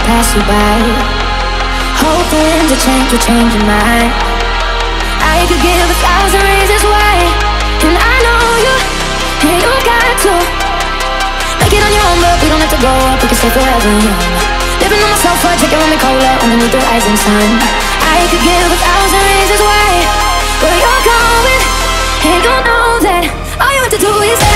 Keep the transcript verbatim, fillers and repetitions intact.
pass you by, hoping to change, to change your mind. I could give a thousand reasons why, and I know you, and you got to make it on your own, but we don't have to go up, we can stay forever young. Living on my sofa, drinking when we cola, underneath the rising sun. I could give a thousand reasons why, but you're going, and you know that all you have to do is